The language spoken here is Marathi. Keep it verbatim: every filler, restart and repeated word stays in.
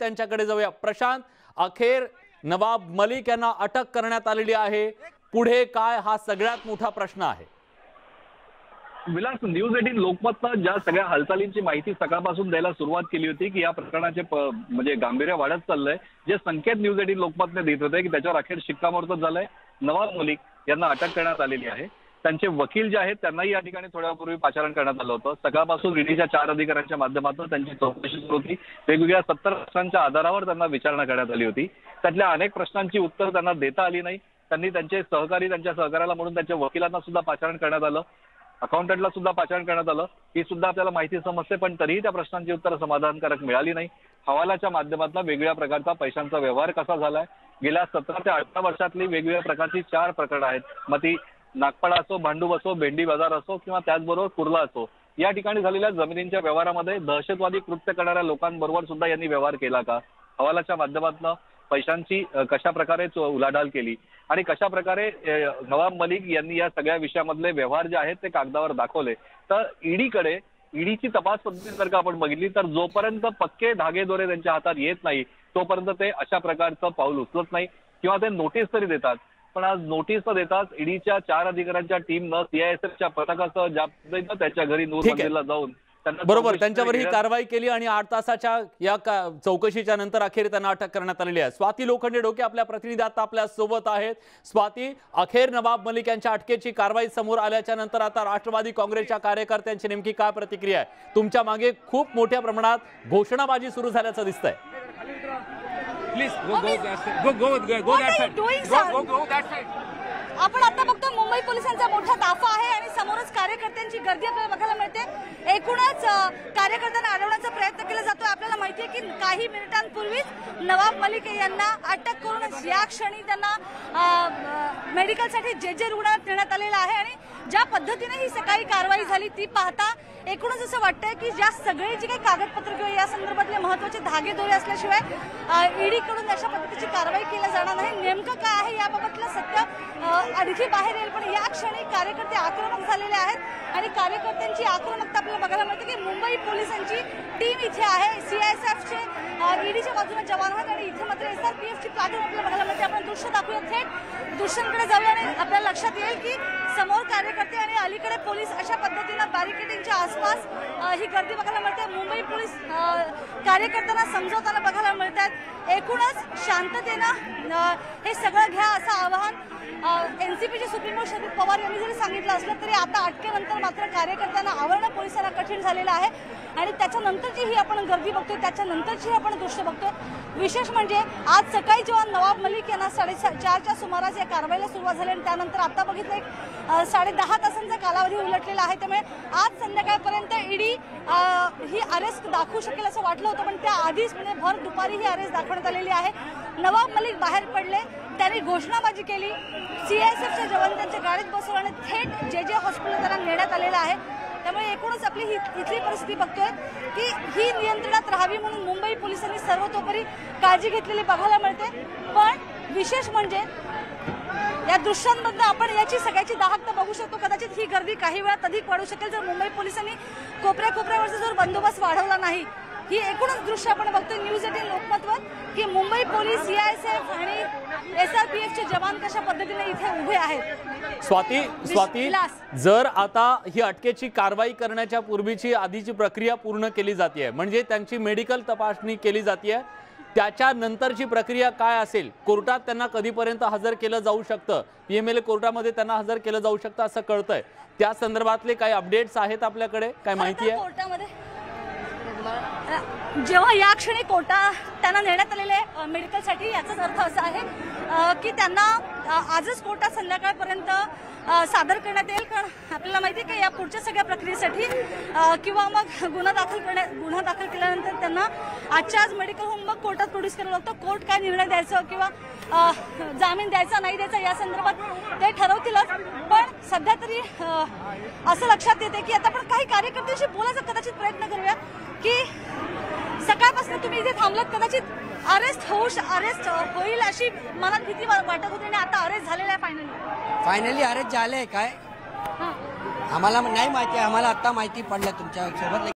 त्यांच्याकडे जाऊया। प्रशांत, अखेर नवाब मलिक यांना अटक करण्यात आलेली आहे, पुढे काय हा सगळ्यात मोठा प्रश्न आहे। विलास, न्यूज एटीन लोकमतनं ज्या सगळ्या हालचालींची माहिती सकाळपासून द्यायला सुरुवात केली होती की या प्रकरणाचे म्हणजे गांभीर्य वाढत चाललंय, जे संकेत न्यूज एटीन लोकमतने देत होते की त्याच्यावर अखेर शिक्कामोर्तब झालंय। नवाब मलिक यांना अटक करण्यात आलेली आहे। त्यांचे वकील जे आहेत त्यांनाही या ठिकाणी थोड्यापूर्वी पाचारण करण्यात आलं होतं। सकाळपासून ईडीच्या चार अधिकाऱ्यांच्या माध्यमातून त्यांची चौकशी सुरू होती। वेगवेगळ्या सत्तर प्रश्नांच्या आधारावर त्यांना विचारणा करण्यात आली होती। त्यातल्या अनेक प्रश्नांची उत्तर त्यांना देता आली नाही। त्यांनी त्यांचे सहकारी त्यांच्या सहकार्याला म्हणून त्यांच्या वकिलांना सुद्धा पाचारण करण्यात आलं, अकाउंटंटला सुद्धा पाचारण करण्यात आलं। ही सुद्धा आपल्याला माहिती समजते, पण तरीही त्या प्रश्नांची उत्तर समाधानकारक मिळाली नाही। हवालाच्या माध्यमातून वेगवेगळ्या प्रकारचा पैशांचा व्यवहार कसा झालाय, गेल्या सतरा ते अठरा वर्षातली वेगवेगळ्या प्रकारची चार प्रकरणं आहेत। मग ती नागपाडा असो, भांडूप असो, भेंडी बाजार असो किंवा त्याचबरोबर कुर्ला असो, या ठिकाणी झालेल्या जमिनींच्या व्यवहारामध्ये दहशतवादी कृत्य करणाऱ्या लोकांबरोबर सुद्धा यांनी व्यवहार केला का, हवालाच्या माध्यमातून पैशांची कशा प्रकारे उलाढाल केली आणि कशा प्रकारे नवाब मलिक यांनी या सगळ्या विषयामधले व्यवहार जे आहेत ते कागदावर दाखवले। तर ईडीकडे ईडीची तपास पद्धती जर का आपण बघितली तर जोपर्यंत पक्के धागेदोरे त्यांच्या हातात येत नाही तोपर्यंत ते अशा प्रकारचं पाऊल उचलत नाही किंवा ते नोटीस तरी देतात। पण आज नोटीस तर देतात, ईडीच्या चार अधिकाऱ्यांच्या टीमनं सीआयएसएफच्या पथकासह ज्या पद्धतीनं त्याच्या घरी नूर मंदिरला जाऊन बरोबर त्यांच्यावर ही कारवाई केली आणि आठ तासाच्या या चौकशीच्या नंतर अखेर त्यांना अटक करण्यात आलेली आहे। स्वाती लोखंडे डोके आपल्या प्रतिनिधी आता आपल्या सोबत आहेत। स्वाती, अखेर नवाब मलिक यांच्या अटकेची कारवाई समोर आल्याच्या नंतर आता राष्ट्रवादी काँग्रेसच्या कार्यकर्त्यांची नेमकी काय प्रतिक्रिया आहे? तुमच्या मागे खूप मोठ्या प्रमाणात घोषणाबाजी सुरू झाल्याचं दिसतंय। Please go go go go go that side go go that side. आपण आता बघतो मुंबई पोलिसांचा मोठा ताफा आहे आणि समोरच कार्यकर्त्यांची गर्दी आपल्याला बघायला मिळते। एकूणच कार्यकर्त्यांना अडवण्याचा प्रयत्न केला जातोय। आपल्याला माहिती आहे की काही मिनिटांपूर्वीच नवाब मलिक यांना अटक करून या क्षणी त्यांना मेडिकलसाठी जे जे रुग्णालयात नेण्यात आलेलं आहे आणि ज्या पद्धतीने ही सकाळी कारवाई झाली ती पाहता एकूणच असं वाटतंय की ज्या सगळे जे काही कागदपत्र किंवा या संदर्भातले महत्त्वाचे धागेदोरे असल्याशिवाय ईडी कडून अशा पद्धतीची कारवाई केली जाणार नाही। नेमकं काय आहे याबाबतलं सत्य आणखी बाहेर येईल, पण या क्षणी कार्यकर्ते आक्रमक झालेले आहेत आणि कार्यकर्त्यांची आक्रमकता आपल्याला बघायला मिळते की मुंबई पोलिसांची टीम इथे आहे, सीआयएसएफचे ईडीच्या बाजूने जवान आहेत आणि इथे मात्र एसआरपीएफची प्लाटून आपल्याला बघायला मिळते। आपण दृश्य दाखवूया, थेट दृश्यांकडे जाऊया आणि आपल्याला लक्षात येईल की समोर कार्यकर्ते आणि अलीकडे पोलीस अशा पद्धतीनं बॅरिकेडिंगच्या आसपास ही गर्दी बघायला मिळते। मुंबई पोलीस कार्यकर्त्यांना समजवताना बघायला मिळतात। एकूणच शांततेनं हे सगळं घ्या असं आवाहन एनसीपीचे सुप्रीमो शरद पवार यांनी जरी सांगितलं असलं तरी आता अटकेनंतर मात्र कार्यकर्त्यांना आवरणं पोलिसांना कठीण झालेलं आहे आणि त्याच्यानंतरची ही आपण गर्दी बघतोय, त्याच्यानंतरची आपण दृश्य बघतोय। विशेष म्हणजे आज सकाळी जेव्हा नवाब मलिक यांना साडेचारच्या सुमारास या कारवाईला सुरुवात झाली आणि त्यानंतर आता बघितलं एक साडे दहा तासांचा कालावधी उलटलेला आहे, त्यामुळे आज संध्याकाळपर्यंत ईडी ही अरेस्ट दाखवू शकेल असं वाटलं होतं, पण त्या आधीच म्हणजे भर दुपारी ही अरेस्ट दाखवण्यात आलेली आहे। नवाब मलिक बाहेर पडले, त्यांनी घोषणाबाजी केली, सीआयएसएफच्या जवान त्यांच्या गाडीत बसवलं आणि थेट जे जे हॉस्पिटल त्यांना नेण्यात आलेलं आहे। त्यामुळे एकूणच आपली ही इथली परिस्थिती बघतोय की ही नियंत्रणात राहावी म्हणून मुंबई पोलिसांनी सर्वतोपरी काळजी घेतलेली बघायला मिळते। पण विशेष म्हणजे या दृश्यांमधनं आपण याची सगळ्याची दाहकता बघू शकतो। कदाचित ही गर्दी काही वेळात अधिक वाढू शकेल जर मुंबई पोलिसांनी कोपऱ्या कोपऱ्यावरचा जर बंदोबस्त वाढवला नाही। ही एकूणच दृश्य आपण बघतोय न्यूज एटीन लोकमतवर की मुंबई पोलीस, सीआयएसएफ आणि एसआरपीएफचे जवान कशा पद्धतीने इथे उभे आहेत। स्वाती स्वाती जर आता ही अटकेची कारवाई करण्याच्या पूर्वीची आधीची प्रक्रिया पूर्ण केली जाते, म्हणजे त्यांची मेडिकल तपासणी केली जाते, त्याच्यानंतरची प्रक्रिया काय असेल? कोर्टात त्यांना कधीपर्यंत हजर केलं जाऊ शकतं? पीएमएलए कोर्टामध्ये त्यांना हजर केलं जाऊ शकतं असं कळतंय, त्या संदर्भातले काही अपडेट्स आहेत आपल्याकडे, काय माहिती आहे? कोर्टामध्ये जेव्हा या क्षणी कोर्टा त्यांना नेण्यात आलेले मेडिकलसाठी याचाच अर्थ असा आहे की त्यांना आजच कोर्टात संध्याकाळपर्यंत सादर करण्यात येईल, कारण आपल्याला माहिती आहे की या पुढच्या सगळ्या प्रक्रियेसाठी किंवा मग गुन्हा दाखल करण्या गुन्हा दाखल केल्यानंतर त्यांना आजच्या आज मेडिकल होऊन मग कोर्टात प्रोड्यूस करावं लागतं। कोर्ट काय निर्णय द्यायचं किंवा जामीन द्यायचा नाही द्यायचा या संदर्भात ते ठरवतीलच, पण सध्या तरी असं लक्षात येते की आता आपण काही कार्यकर्त्यांशी बोलायचा कदाचित प्रयत्न करूया की सकाळपासून तुम्ही इथे थांबलात, कदाचित अरेस्ट होऊ अरेस्ट होईल अशी मनात भीती वाटत होती आणि आता अरेस्ट झालेला आहे फायनली फायनली अरेस्ट झाले काय आम्हाला नाही माहिती, आम्हाला आता माहिती पडलं तुमच्या सोबत।